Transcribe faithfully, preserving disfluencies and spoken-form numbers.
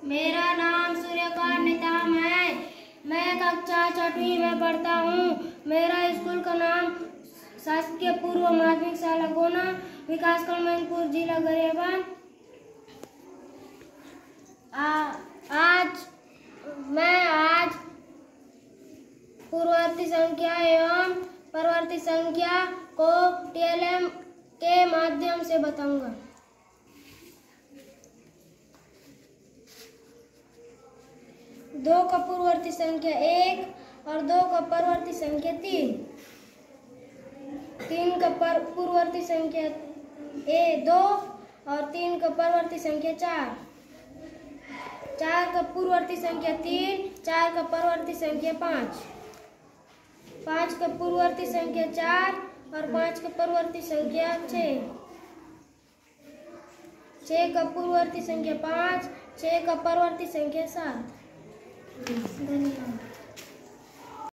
मेरा नाम सूर्यकांत निताम है। मैं कक्षा छठवीं में पढ़ता हूँ। मेरा स्कूल का नाम शासकीय पूर्व माध्यमिक शाला गोना, विकासखंड मैनपुर, जिला गरियाबंद। आज मैं आज पूर्ववर्ती संख्या एवं परवर्ती संख्या को टीएलएम के माध्यम से बताऊंगा। दो का पूर्ववर्ती संख्या एक और दो का परवर्ती संख्या तीन। तीन का पर पूर्ववर्ती संख्या ए दो और तीन का परवर्ती संख्या चार। चार का पूर्ववर्ती संख्या तीन, चार का परवर्ती संख्या पाँच। पाँच का पूर्ववर्ती संख्या चार और पाँच का परवर्ती संख्या छः। छः का पूर्ववर्ती संख्या पाँच, छः का परवर्ती संख्या सात। धन्यवाद।